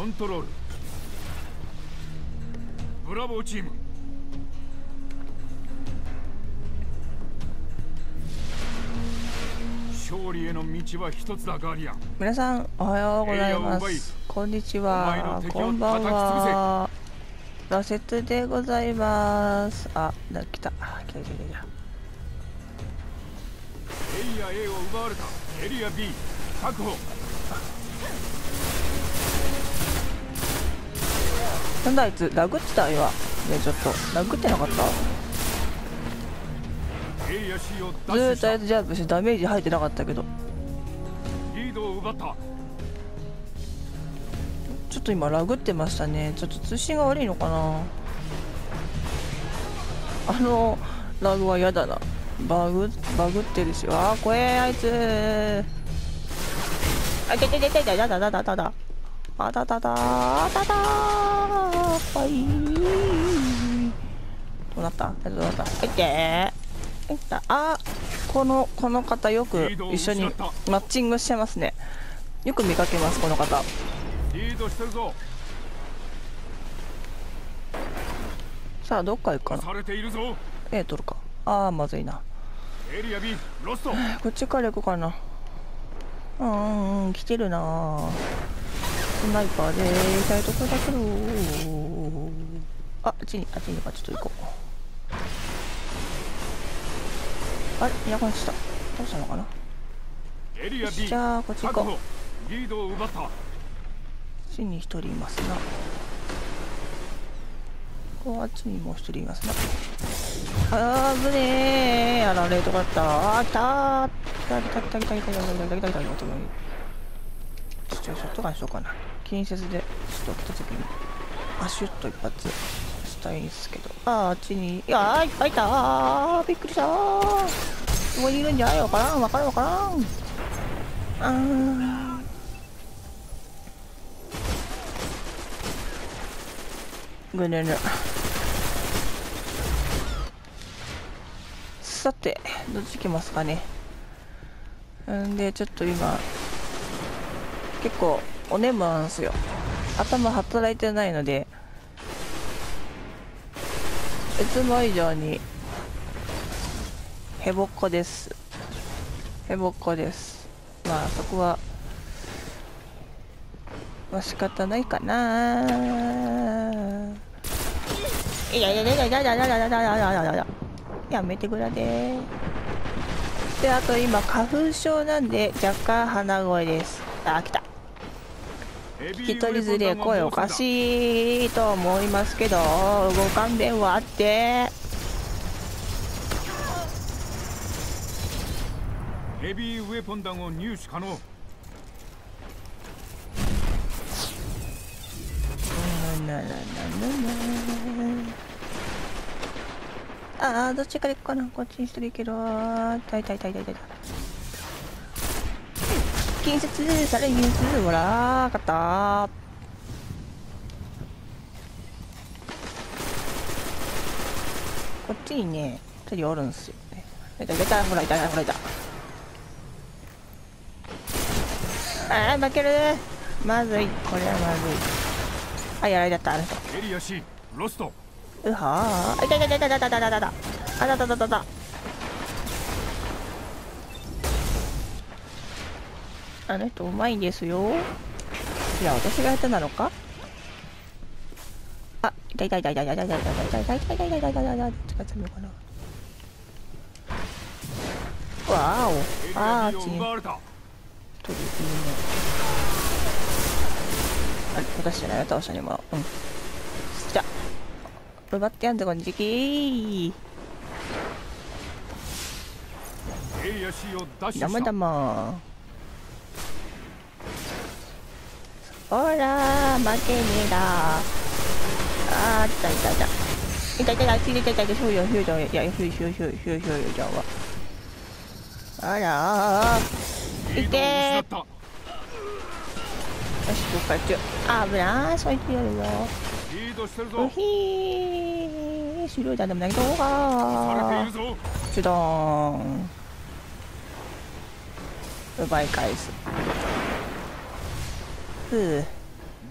コントロール。ブラボーチーム。勝利への道は一つだ。ガーディアン。 皆さんおはようございます。こんにちは。こんばんは。ラセットでございます。あ、来た。来た。 エリア A を奪われた。エリア B 確保。 なんだあいつ、殴ってた今。ね、ちょっと殴ってなかった？ エリア C をずーっとあいつジャンプしてダメージ入ってなかったけど。 リードを奪った。 ちょっと今ラグってましたね。ちょっと通信が悪いのかな。ラグは嫌だな。バグってるし。あー怖えあいつー。あ、痛い痛い痛い痛い。だだだだだだ。あだだだあだだー。はい。どうなった？どうなった？いってー。いった。あー、この方よく一緒にマッチングしてますね。よく見かけますこの方。 リードしてるぞ。 さあどっか行くかな。 されているぞ。 取るか。あーまずいな。 エリア B ロスト。 こっちから行こうかな。来てるな。スナイパーで行きたいとこだけど。あっちにちょっと行こう。あれエアコンした。どうしたのかな。 エリア B じゃあこっち行こう。 リードを奪った。 ちに一人いますな。あっちにもう一人いますな。あーぶねー。やられとかった。あー来たー。来た。ちょっとショットガンしようかな。近接でちょっと来た時にシュッと一発したいんですけど。あっちにいやーいっぱいいたー。びっくりしたー。ここにいるんじゃないのかな。わからん。ぐぬぬ。さてどっち行きますかね。んでちょっと今結構お眠なんですよ。頭働いてないのでいつも以上にへぼっこです。まあそこは仕方ないかな。やめてくらで。であと今花粉症なんで若干鼻声です。あ、来た。聞き取りづれ声おかしいと思いますけどご勘弁はあって。 ヘビーウェポン弾を入手可能。 どっちから行くかな。こっちにしてるけど痛い近接されニュースほら勝った。こっちにね一人おるんすよね。ほらいた。負ける。まずい。これはまずい。やられちゃった。 エリア C ロスト。 いた。あの人うまいんですよ。いや私が下手なのか。痛い。どっちが強いのかな。わお。あっちに。取りいいね。私じゃないよ。倒したね今。じゃ奪ってやんぜこんじきー。だまほら負けねえだ。痛い。ヒューじゃんわ。あらーいてー。よしどっか行っちゃう。危ない。そう言ってやるよ。うひー終了だ。でも何とかチュドーン奪い返す。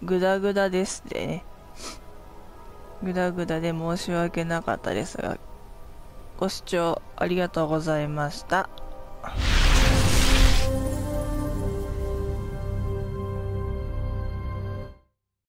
グダグダですね。グダグダで申し訳なかったですが、ご視聴ありがとうございました。